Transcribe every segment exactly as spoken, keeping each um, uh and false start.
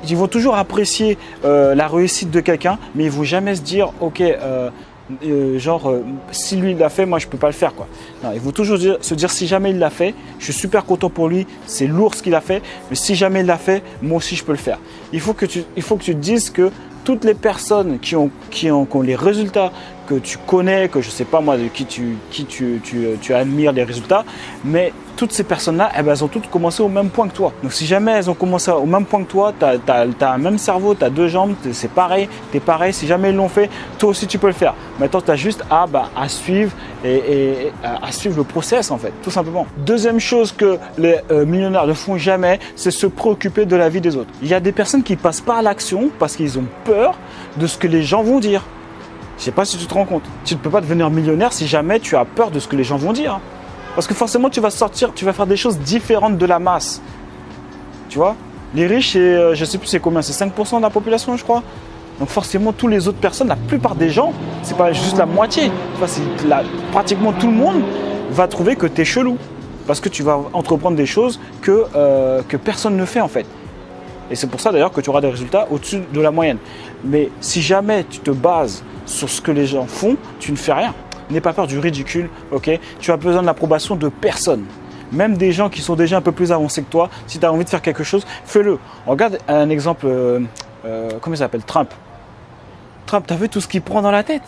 ils vont toujours apprécier euh, la réussite de quelqu'un, mais ils vont jamais se dire, ok, euh, euh, genre, euh, si lui il l'a fait, moi je peux pas le faire, quoi. Non, ils vont toujours dire, se dire, si jamais il l'a fait, je suis super content pour lui, c'est lourd ce qu'il a fait, mais si jamais il l'a fait, moi aussi je peux le faire. Il faut que tu, il faut que tu te dises que toutes les personnes qui ont, qui ont, qui ont les résultats que tu connais, que je ne sais pas moi de qui tu, qui tu, tu, tu admires les résultats, mais toutes ces personnes-là, eh ben, elles ont toutes commencé au même point que toi. Donc si jamais elles ont commencé au même point que toi, tu as un même cerveau, tu as deux jambes, c'est pareil, tu es pareil, si jamais ils l'ont fait, toi aussi tu peux le faire. Maintenant, tu as juste à, bah, à suivre et, et, et à suivre le process en fait, tout simplement. Deuxième chose que les euh, millionnaires ne font jamais, c'est se préoccuper de la vie des autres. Il y a des personnes qui ne passent pas à l'action parce qu'ils ont peur de ce que les gens vont dire. Je ne sais pas si tu te rends compte. Tu ne peux pas devenir millionnaire si jamais tu as peur de ce que les gens vont dire. Parce que forcément, tu vas sortir, tu vas faire des choses différentes de la masse. Tu vois, les riches, euh, je ne sais plus c'est combien, c'est cinq pour cent de la population, je crois. Donc forcément, toutes les autres personnes, la plupart des gens, c'est pas juste la moitié. Enfin, la, pratiquement tout le monde va trouver que tu es chelou. Parce que tu vas entreprendre des choses que, euh, que personne ne fait en fait. Et c'est pour ça d'ailleurs que tu auras des résultats au-dessus de la moyenne. Mais si jamais tu te bases sur ce que les gens font, tu ne fais rien. N'aie pas peur du ridicule, ok? Tu as besoin de l'approbation de personne. Même des gens qui sont déjà un peu plus avancés que toi, si tu as envie de faire quelque chose, fais-le. Regarde un exemple, euh, euh, comment il s'appelle? Trump. Trump, tu as vu tout ce qu'il prend dans la tête?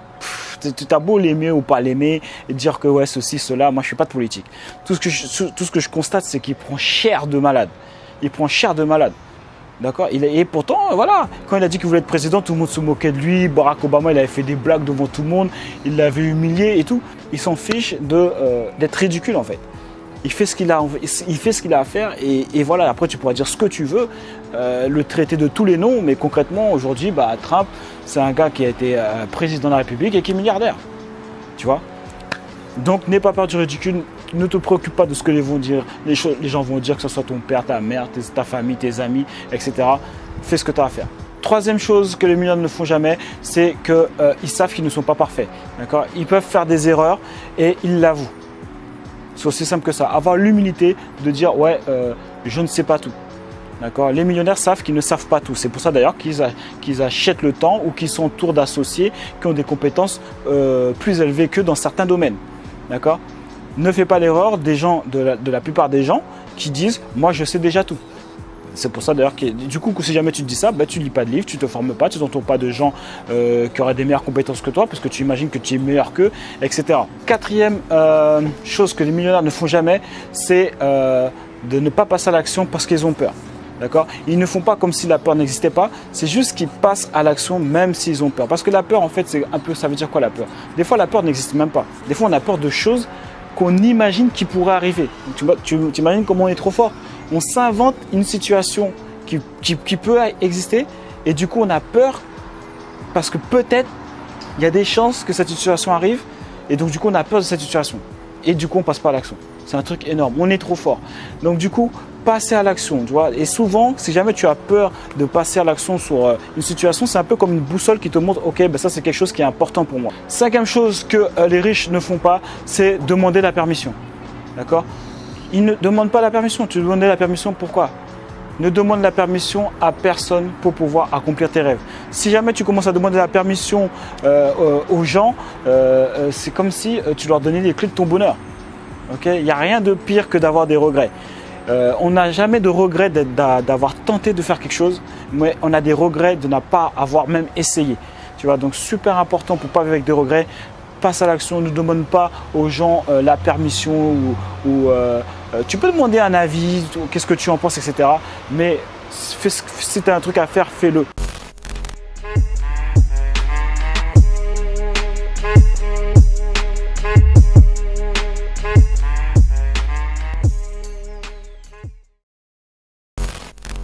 Tu as beau l'aimer ou pas l'aimer et dire que ouais, ceci, cela, moi je ne suis pas de politique. Tout ce que je, tout ce que je constate, c'est qu'il prend cher de malade. Il prend cher de malade. D'accord. Et pourtant, voilà, quand il a dit qu'il voulait être président, tout le monde se moquait de lui. Barack Obama, il avait fait des blagues devant tout le monde. Il l'avait humilié et tout. Il s'en fiche de, euh, d'être ridicule en fait. Il fait ce qu'il a, il fait ce qu'il a à faire et, et voilà. Après, tu pourras dire ce que tu veux, euh, le traiter de tous les noms, mais concrètement, aujourd'hui, bah, Trump, c'est un gars qui a été euh, président de la République et qui est milliardaire. Tu vois. Donc, n'aie pas peur du ridicule. Ne te préoccupe pas de ce que les, vont dire. Les, choses, les gens vont dire, que ce soit ton père, ta mère, tes, ta famille, tes amis, et cetera. Fais ce que tu as à faire. Troisième chose que les millionnaires ne font jamais, c'est qu'ils euh, savent qu'ils ne sont pas parfaits. D'accord. Ils peuvent faire des erreurs et ils l'avouent. C'est aussi simple que ça. Avoir l'humilité de dire, ouais, euh, je ne sais pas tout. D'accord. Les millionnaires savent qu'ils ne savent pas tout. C'est pour ça d'ailleurs qu'ils, qu'ils achètent le temps ou qu'ils s'entourent d'associés qui ont des compétences euh, plus élevées qu'eux dans certains domaines. D'accord. Ne fais pas l'erreur des gens, de la, de la plupart des gens qui disent « moi je sais déjà tout ». C'est pour ça d'ailleurs que du coup si jamais tu te dis ça, bah, tu ne lis pas de livres, tu ne te formes pas, tu n'entends pas de gens euh, qui auraient des meilleures compétences que toi parce que tu imagines que tu es meilleur qu'eux, et cetera. Quatrième euh, chose que les millionnaires ne font jamais, c'est euh, de ne pas passer à l'action parce qu'ils ont peur. D'accord. Ils ne font pas comme si la peur n'existait pas, c'est juste qu'ils passent à l'action même s'ils ont peur. Parce que la peur en fait, c'est un peu, ça veut dire quoi la peur? Des fois la peur n'existe même pas. Des fois on a peur de choses qu'on imagine qui pourrait arriver. Tu, tu, tu imagines comment on est trop fort. On s'invente une situation qui, qui, qui peut exister et du coup on a peur parce que peut-être il y a des chances que cette situation arrive et donc du coup on a peur de cette situation et du coup on passe pas à l'action. C'est un truc énorme, on est trop fort. Donc du coup, passer à l'action, tu vois. Et souvent, si jamais tu as peur de passer à l'action sur euh, une situation, c'est un peu comme une boussole qui te montre, ok, ben ça c'est quelque chose qui est important pour moi. Cinquième chose que euh, les riches ne font pas, c'est demander la permission. D'accord? Ils ne demandent pas la permission. Tu demandes la permission pourquoi? Ne demande la permission à personne pour pouvoir accomplir tes rêves. Si jamais tu commences à demander la permission euh, euh, aux gens, euh, euh, c'est comme si euh, tu leur donnais les clés de ton bonheur. Okay? Il n'y a rien de pire que d'avoir des regrets. Euh, on n'a jamais de regret d'avoir tenté de faire quelque chose, mais on a des regrets de ne pas avoir même essayé. Tu vois, donc super important pour ne pas vivre avec des regrets. Passe à l'action, ne demande pas aux gens euh, la permission ou, ou euh, euh, tu peux demander un avis, qu'est-ce que tu en penses, et cetera. Mais si tu as un truc à faire, fais-le.